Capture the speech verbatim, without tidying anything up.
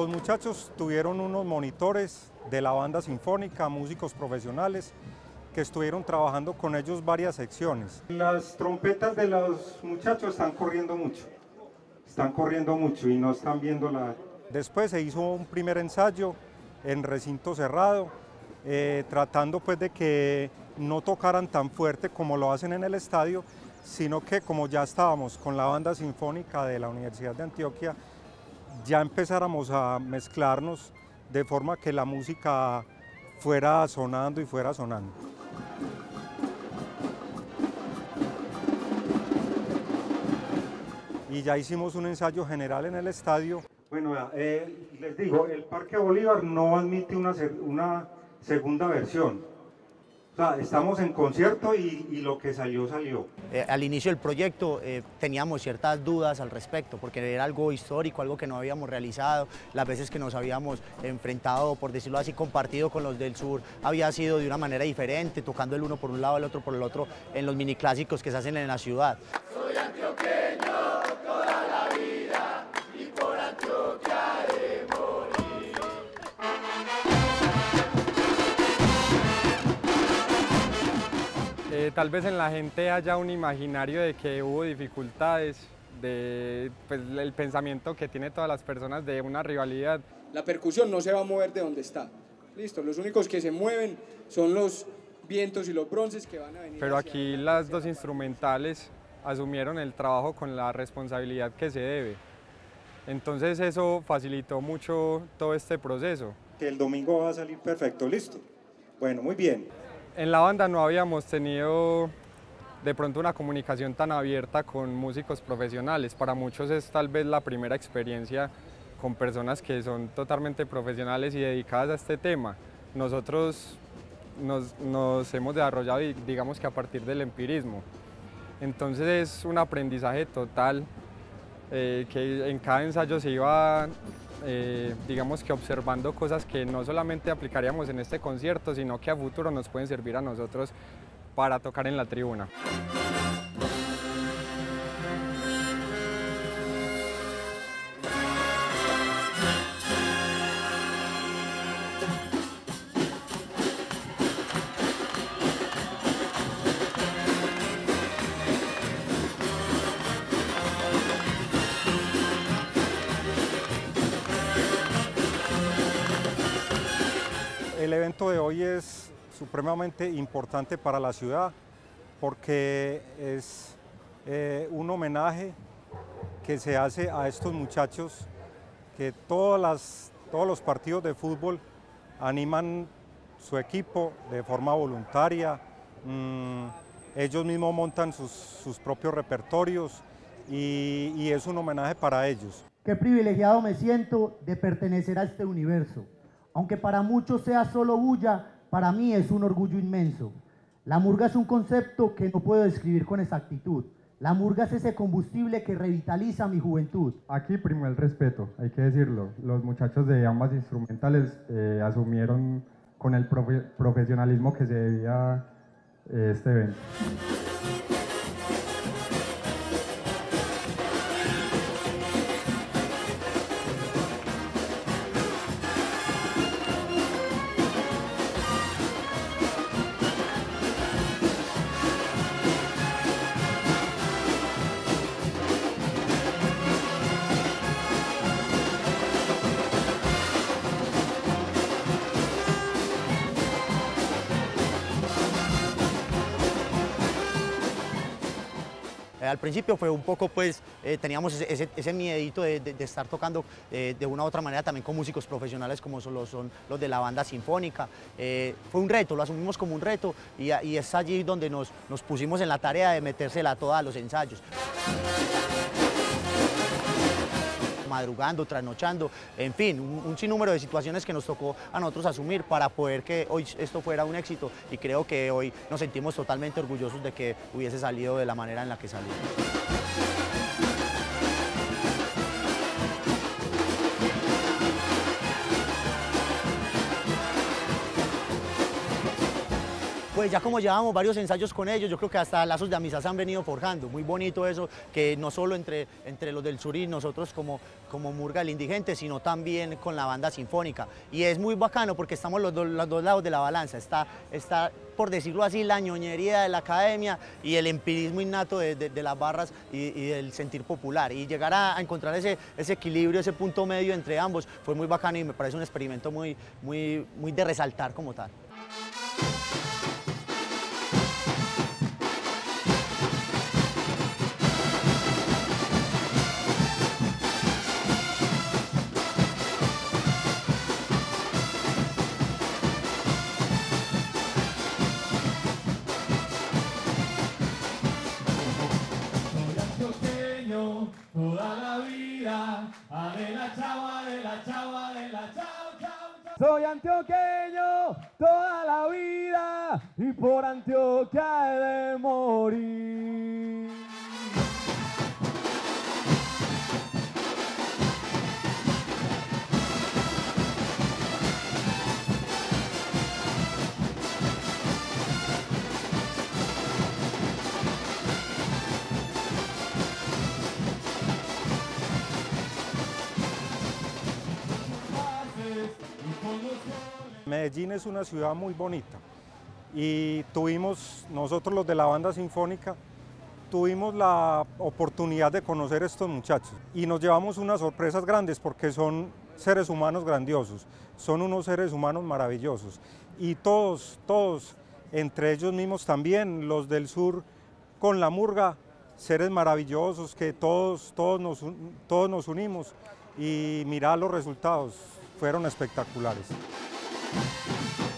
Los muchachos tuvieron unos monitores de la banda sinfónica, músicos profesionales, que estuvieron trabajando con ellos varias secciones. Las trompetas de los muchachos están corriendo mucho, están corriendo mucho y no están viendo la... Después se hizo un primer ensayo en recinto cerrado, eh, tratando pues de que no tocaran tan fuerte como lo hacen en el estadio, sino que como ya estábamos con la banda sinfónica de la Universidad de Antioquia, ya empezáramos a mezclarnos de forma que la música fuera sonando y fuera sonando. Y ya hicimos un ensayo general en el estadio. Bueno, eh, les digo, el Parque Bolívar no admite una, una segunda versión. O sea, estamos en concierto y, y lo que salió, salió. Eh, al inicio del proyecto eh, teníamos ciertas dudas al respecto, porque era algo histórico, algo que no habíamos realizado. Las veces que nos habíamos enfrentado, por decirlo así, compartido con los del sur, había sido de una manera diferente, tocando el uno por un lado, el otro por el otro, en los miniclásicos que se hacen en la ciudad. Soy antioqueño toda la vida y por Antioquia he de morir. Eh, tal vez en la gente haya un imaginario de que hubo dificultades, de pues, el pensamiento que tiene todas las personas de una rivalidad. La percusión no se va a mover de donde está. Listo, los únicos que se mueven son los vientos y los bronces que van a venir. Pero aquí las dos instrumentales asumieron el trabajo con la responsabilidad que se debe. Entonces eso facilitó mucho todo este proceso. Que el domingo va a salir perfecto, listo. Bueno, muy bien. En la banda no habíamos tenido de pronto una comunicación tan abierta con músicos profesionales. Para muchos es tal vez la primera experiencia con personas que son totalmente profesionales y dedicadas a este tema. Nosotros nos, nos hemos desarrollado, digamos que a partir del empirismo. Entonces es un aprendizaje total, eh, que en cada ensayo se iba, eh, digamos que observando cosas que no solamente aplicaríamos en este concierto, sino que a futuro nos pueden servir a nosotros para tocar en la tribuna. El evento de hoy es supremamente importante para la ciudad porque es eh, un homenaje que se hace a estos muchachos que todas las, todos los partidos de fútbol animan su equipo de forma voluntaria, mmm, ellos mismos montan sus, sus propios repertorios y, y es un homenaje para ellos. Qué privilegiado me siento de pertenecer a este universo. Aunque para muchos sea solo bulla, para mí es un orgullo inmenso. La murga es un concepto que no puedo describir con exactitud. La murga es ese combustible que revitaliza mi juventud. Aquí primó el respeto, hay que decirlo. Los muchachos de ambas instrumentales eh, asumieron con el profe profesionalismo que se debía eh, este evento. Al principio fue un poco, pues, eh, teníamos ese, ese, ese miedito de, de, de estar tocando eh, de una u otra manera también con músicos profesionales como son los, son los de la banda sinfónica. Eh, fue un reto, lo asumimos como un reto y, y es allí donde nos, nos pusimos en la tarea de metérsela toda a los ensayos. Madrugando, trasnochando, en fin, un, un sinnúmero de situaciones que nos tocó a nosotros asumir para poder que hoy esto fuera un éxito y creo que hoy nos sentimos totalmente orgullosos de que hubiese salido de la manera en la que salió. Pues ya como llevamos varios ensayos con ellos, yo creo que hasta lazos de amistad se han venido forjando. Muy bonito eso, que no solo entre, entre los del sur y nosotros como, como Murga del Indigente, sino también con la banda sinfónica. Y es muy bacano porque estamos los, do, los dos lados de la balanza. Está, está, por decirlo así, la ñoñería de la academia y el empirismo innato de, de, de las barras y, y del sentir popular. Y llegar a, a encontrar ese, ese equilibrio, ese punto medio entre ambos, fue muy bacano y me parece un experimento muy, muy, muy de resaltar como tal. Toda la vida, de la chava, de la chava, de la chao, chao, chao. Soy antioqueño toda la vida y por Antioquia he de morir. Medellín es una ciudad muy bonita y tuvimos, nosotros los de la banda sinfónica, tuvimos la oportunidad de conocer a estos muchachos y nos llevamos unas sorpresas grandes porque son seres humanos grandiosos, son unos seres humanos maravillosos y todos, todos, entre ellos mismos también, los del sur con la Murga, seres maravillosos que todos, todos, nos, todos nos unimos y mirá los resultados, fueron espectaculares. Thank you.